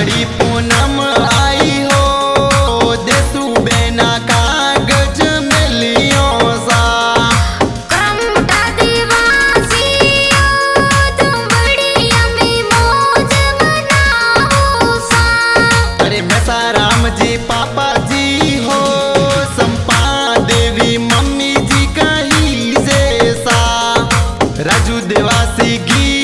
बड़ी पूनम आई हो, देसू बेना कागज मिलियों सा। करमटा दिवासी हो, तुम बड़ी अम्मी मौज मनाओ सा। अरे बेसाराम जी पापा जी हो, संपा देवी मम्मी जी कहीं जैसा। राजू देवासी की